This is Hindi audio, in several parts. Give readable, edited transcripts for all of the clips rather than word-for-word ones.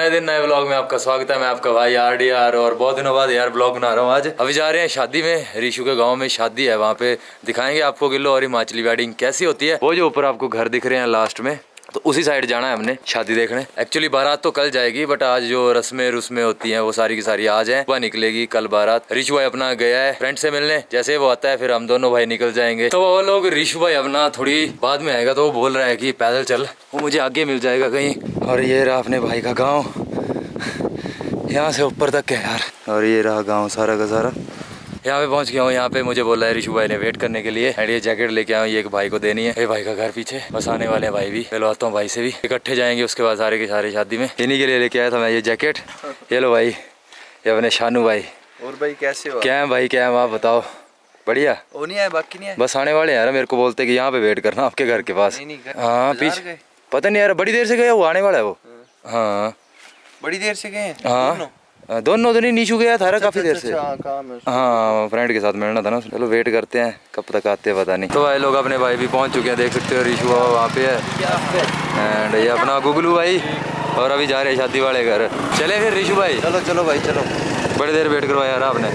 नए दिन नए ब्लॉग में आपका स्वागत है। मैं आपका भाई RDR और बहुत दिनों बाद यार ब्लॉग बना रहा हूँ। आज अभी जा रहे हैं शादी में, ऋषु के गांव में शादी है। वहाँ पे दिखाएंगे आपको गिल्लो और हिमाचली वेडिंग कैसी होती है। वो जो ऊपर आपको घर दिख रहे हैं लास्ट में, तो उसी साइड जाना है हमने शादी देखने। एक्चुअली बारात तो कल जाएगी, बट आज जो रस्में होती हैं वो सारी की सारी आज हैं। वह निकलेगी कल बारात। ऋषु भाई अपना गया है फ्रेंड से मिलने, जैसे वो आता है फिर हम दोनों भाई निकल जाएंगे। तो वो लोग ऋषु भाई अपना थोड़ी बाद में आएगा, तो वो बोल रहा है कि पैदल चल, वो मुझे आगे मिल जाएगा कहीं। और ये रहा अपने भाई का गाँव, यहाँ से ऊपर तक है यार। और ये रहा गाँव सारा का सारा। यहाँ पे पहुँच गया हूँ। यहाँ पे मुझे बोला है ऋषु भाई ने वेट करने के लिए। एंड ये जैकेट लेके आया हूँ, ये एक भाई को देनी है। ये भाई का घर पीछे, बस आने वाले हैं भाई भी। मिलवाता हूँ भाई से भी, इकट्ठे जाएंगे उसके बाद सारे के सारे शादी में। इन्हीं के लिए लेके आया था मैं ये जैकेट। ये लो भाई, ये अपने शानू भाई। और भाई कैसे हो? क्या है भाई, क्या है आप बताओ? बढ़िया। वो नहीं आया, बाकी नहीं है, बस आने वाले यार। मेरे को बोलते कि यहाँ पे वेट करना आपके घर के पास। हाँ पीछे, पता नहीं यार, बड़ी देर से गया, वो आने वाला है वो। हाँ बड़ी देर से गए। हाँ दोनों तो नहीं, नीशू गया था काफी देर से। हाँ फ्रेंड के साथ मिलना था ना। चलो वेट करते हैं कब तक आते हैं पता नहीं। तो भाई लोग अपने भाई भी पहुंच चुके हैं, देख सकते हो ऋषु वहाँ पे है। एंड ये अपना गुगलू भाई, और अभी जा रहे हैं शादी वाले घर। चले फिर ऋषु भाई? चलो चलो भाई चलो, बड़ी देर वेट करवाया यार आपने।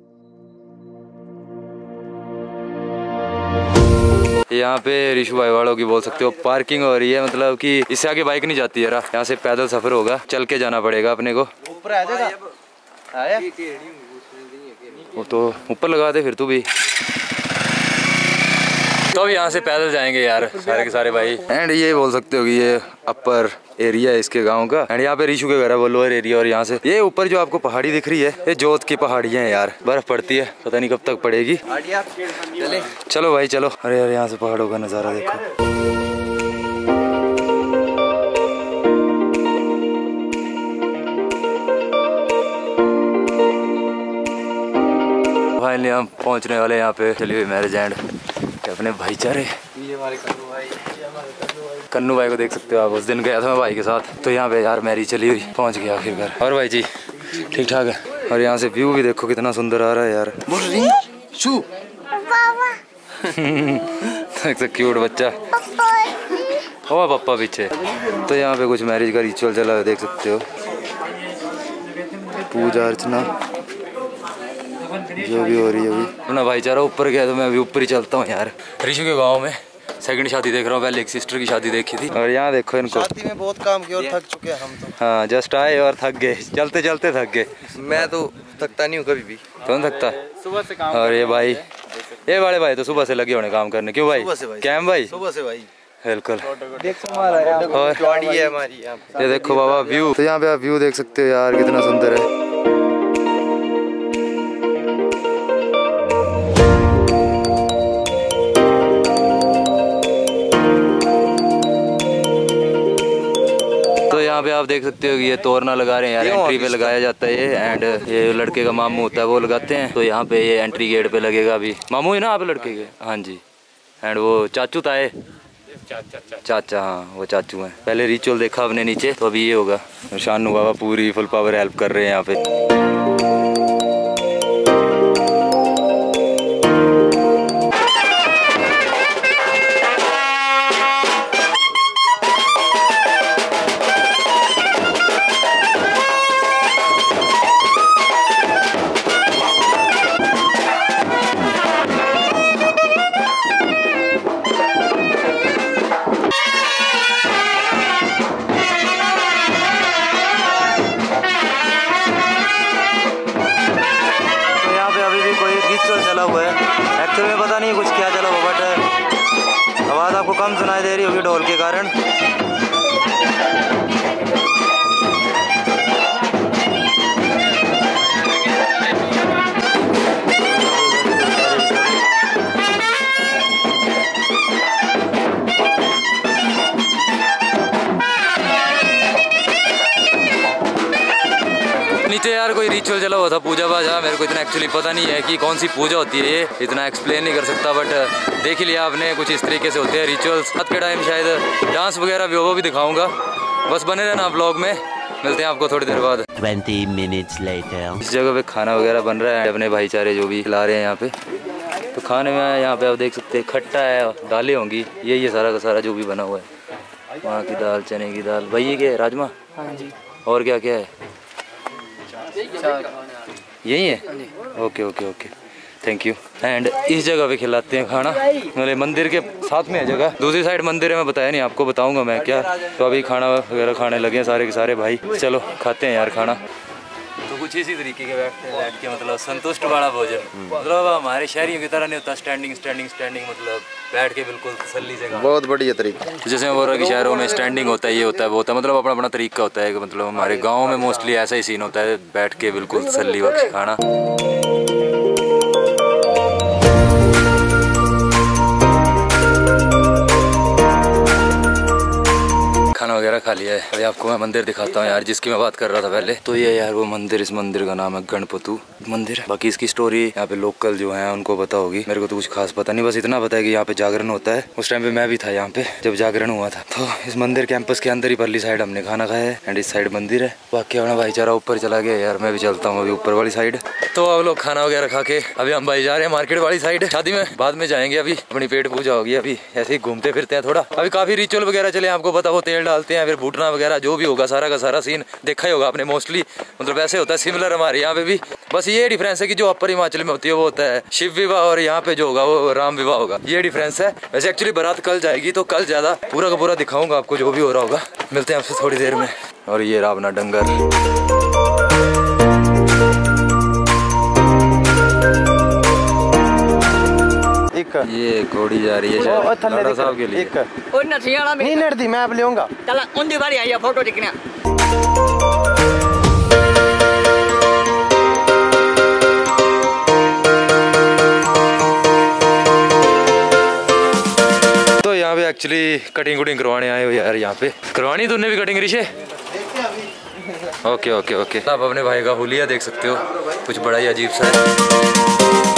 यहाँ पे ऋषु भाई वालों की बोल सकते हो पार्किंग हो रही है, मतलब कि इससे आगे बाइक नहीं जाती यार। यहाँ से पैदल सफर होगा, चल के जाना पड़ेगा अपने को। ऊपर आ जाएगा, आया वो तो ऊपर लगा दे फिर तू भी। तो अब यहाँ से पैदल जाएंगे यार सारे के सारे भाई। एंड ये बोल सकते हो कि ये अपर एरिया है इसके गांव का। एंड यहाँ पे ऋषु के घर है वो लोअर एरिया। और यहाँ से ये ऊपर जो आपको पहाड़ी दिख रही है, ये जोत की पहाड़ियाँ हैं यार। बर्फ पड़ती है, पता नहीं कब तक पड़ेगी। चलो भाई चलो। अरे यार यहाँ से पहाड़ों का नज़ारा देखो। फाइनली हम पहुँचने वाले यहाँ पे। चली हुई मैरिज एंड अपने भाईचारे। ये हमारे कन्नू भाई को देख सकते हो आप। उस दिन गया था मैं भाई के साथ, तो यहाँ पे यार मैरिज चली हुई। पहुँच गया आखिर घर। और भाई जी ठीक ठाक है। और यहाँ से व्यू भी देखो कितना सुंदर आ रहा है यार। क्यूट बच्चा हो पापा पीछे। तो यहाँ पे कुछ मैरिज का रिचुअल चला है, देख सकते हो। पूजा अर्चना जो भी हो रही है अभी। अपना भाईचारा ऊपर गया तो मैं अभी ऊपर ही चलता हूँ यार। ऋषु के गांव में सेकंड शादी देख रहा हूँ। पहले एक सिस्टर की शादी देखी थी। और यहाँ देखो इनको, शादी में बहुत काम किया और थक चुके हैं हम तो। हाँ जस्ट आए और थक गए, चलते चलते थक गए। मैं तो थकता नहीं हूँ कभी भी। कौन थकता? सुबह से काम। और ये भाई, ये वाले भाई तो सुबह से लगे होने काम करने। क्यों भाई? कैम भाई? सुबह से भाई बिल्कुल। और ये देखो बाबा व्यू। तो यहाँ पे आप व्यू देख सकते हो यार, कितना सुंदर है। यहाँ पे आप देख सकते हो कि ये तोरना लगा रहे हैं यार। एंट्री पे लगाया जाता है ये। एंड ये लड़के का मामू होता है वो लगाते हैं। तो यहाँ पे ये एंट्री गेट पे लगेगा। अभी मामू है ना आप लड़के के? हाँ जी। एंड वो चाचू था, चाचा, हाँ वो चाचू हैं। पहले रिचुअल देखा अपने नीचे, तो अभी ये होगा। शानू बाबा पूरी फुल पावर हेल्प कर रहे हैं यहाँ पे। चला हुआ है एक्चुअली में पता नहीं कुछ क्या चला हुआ, बट आवाज़ आपको कम सुनाई दे रही होगी ढोल के कारण। नीचे यार कोई रिचुअल चला हुआ था, पूजा बाजा। मेरे को इतना एक्चुअली पता नहीं है कि कौन सी पूजा होती है, ये इतना एक्सप्लेन नहीं कर सकता, बट देख ही लिया आपने कुछ इस तरीके से होते हैं रिचुअल्स। रात के टाइम शायद डांस वगैरह भी वो भी दिखाऊंगा। बस बने रहना ब्लॉग में, मिलते हैं आपको थोड़ी देर बाद। 20 minutes later। इस जगह पे खाना वगैरह बन रहा है, अपने भाईचारे जो भी खिला रहे हैं यहाँ पे। तो खाने में यहाँ पे आप देख सकते हैं खट्टा है, दालें होंगी, ये सारा का सारा जो भी बना हुआ है। वहाँ की दाल, चने की दाल। भाई ये क्या है, राजमा? हाँ जी। और क्या क्या है? यही है? Okay okay okay, thank you. And इस जगह पे खिलाते हैं खाना, मेरे मंदिर के साथ में है जगह, दूसरी साइड मंदिर है, मैं बताया नहीं आपको, बताऊंगा मैं क्या। तो अभी खाना वगैरह खाने लगे हैं सारे के सारे भाई, चलो खाते हैं यार खाना। तो कुछ इसी तरीके के बैठ के मतलब संतुष्ट वाला भोजन, मतलब हमारे शहरियों की तरह नहीं होता स्टैंडिंग स्टैंडिंग स्टैंडिंग, मतलब बैठ के बिल्कुल तसल्ली से। बहुत बढ़िया तरीका। जैसे मैं बोल रहा कि शहरों में स्टैंडिंग होता है, ये होता है वो होता है, मतलब अपना अपना तरीका होता है। मतलब हमारे गाँव में मोस्टली ऐसा ही सीन होता है, बैठ के बिल्कुल तसल्ली बख्श खाना। खाना वगैरह खा लिया है, अभी आपको मैं मंदिर दिखाता हूँ यार, जिसकी मैं बात कर रहा था पहले। तो ये यार वो मंदिर, इस मंदिर का नाम है गणपतु मंदिर। बाकी इसकी स्टोरी यहाँ पे लोकल जो है उनको पता होगी, मेरे को तो कुछ खास पता नहीं, बस इतना पता है कि यहाँ पे जागरण होता है। उस टाइम पे मैं भी था यहाँ पे जब जागरण हुआ था। तो इस मंदिर कैंपस के अंदर ही परली साइड हमने खाना खाया है, एंड इस साइड मंदिर है। बाकी अपना भाईचारा ऊपर चला गया यार, मैं भी चलता हूँ अभी ऊपर वाली साइड। तो अब लोग खाना वगैरह खा के अभी हम भाई जा रहे हैं मार्केट वाली साइड, शादी में बाद में जाएंगे, अभी अपनी पेट पूजा होगी, अभी ऐसे ही घूमते फिरते हैं थोड़ा। अभी काफी रिचुअल वगैरह चले, आपको पता, वो तेल डालते हैं, फिर भूटना वगैरह जो भी होगा, सारा का सारा सीन देखा ही होगा आपने मोस्टली, मतलब ऐसे होता है सिमिलर हमारे यहाँ पे भी। बस ये डिफरेंस है कि जो अपर हिमाचल में होती है वो होता है शिव विवाह, और यहाँ पे जो होगा वो राम विवाह होगा, ये डिफरेंस है। वैसे एक्चुअली बारात कल जाएगी, तो कल ज्यादा पूरा का पूरा दिखाऊंगा आपको जो भी हो रहा होगा। मिलते हैं आपसे थोड़ी देर में। और ये रहा अपना डंगर, ये घोड़ी जा रही है लाड़ा साहब के लिए। नहीं नड़ती, मैं अब लेऊंगा। चला उनकी बारी आई फोटो दिखने। तो यहाँ पे एक्चुअली कटिंग कुटिंग करवाने आए हो यार, यहाँ पे करवानी तूने भी cutting Rishi? Okay okay okay. आप अपने भाई का हुलिया देख सकते हो, कुछ बड़ा ही अजीब सा है।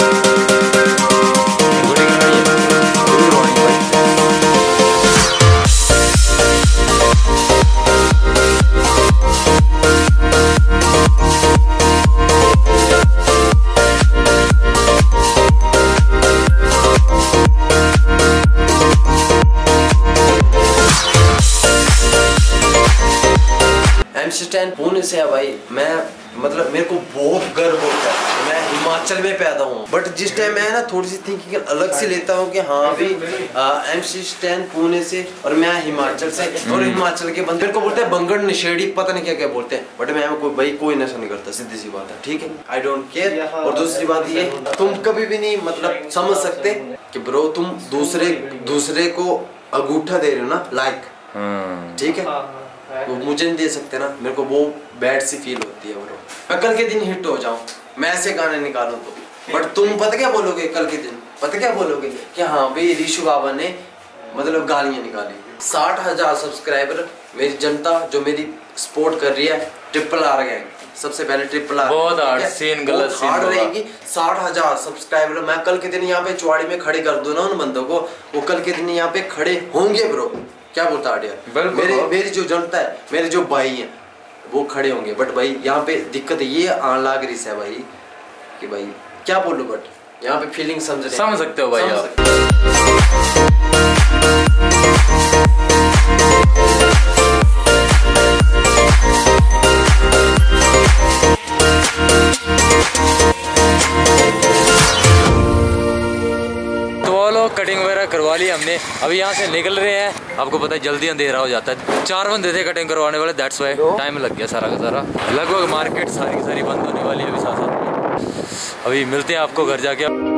पुणे से है भाई, मैं मतलब मेरे को बहुत गर्व होता है, मैं हिमाचल में पैदा हूँ। बट जिस टाइम मैं ना थोड़ी सी थिंकिंग अलग से लेता हूँ कि हाँ भी MC स्टैन पुणे से और मैं हिमाचल से, और हिमाचल के बंदे मेरे को बोलते हैं बंगड़ नशेड़ी, पता नहीं क्या क्या बोलते हैं, बट मैं कोई नशा नहीं करता, सीधी सी बात है, ठीक है, आई डोंट केयर। और दूसरी बात ये, तुम कभी भी नहीं मतलब समझ सकते कि ब्रो तुम दूसरे को अंगूठा दे रहे हो ना, लाइक, ठीक है, वो मुझे नहीं दे सकते ना, मेरे को वो बैड सी फील होती है ब्रो। मैं कल के दिन हिट हो जाऊं, मैं ऐसे गाने निकालूं तो, बट तुम पता क्या बोलोगे कल के दिन, पता क्या बोलोगे कि हाँ भाई ऋषु बाबा ने मतलब गालियां निकाली। 60,000 सब्सक्राइबर, मेरी जनता जो मेरी सपोर्ट कर रही है, RRR गैंग, सबसे पहले RRR बहुत हार्ड सीन, गलत सीन हार्ड रहेगी। 60,000 सब्सक्राइबर मैं कल के दिन यहाँ पे चौड़ी में खड़े कर दूं ना उन बंदों को, वो कल के दिन यहाँ पे खड़े होंगे ब्रो। क्या बोलता आडिया, मेरी जो जनता है, मेरे जो भाई हैं वो खड़े होंगे। बट भाई यहाँ पे दिक्कत ये लाग रही है भाई कि भाई क्या बोलूं, बट यहाँ पे फीलिंग समझ सकते हो भाई आप। कटिंग वगैरह करवा ली हमने, अभी यहाँ से निकल रहे हैं। आपको पता है जल्दी अंधेरा हो जाता है, 4 बंदे थे कटिंग करवाने वाले, दैट्स वाई टाइम लग गया सारा का सारा। लगभग मार्केट सारी की सारी बंद होने वाली है अभी साथ साथ। अभी मिलते हैं आपको घर जाके।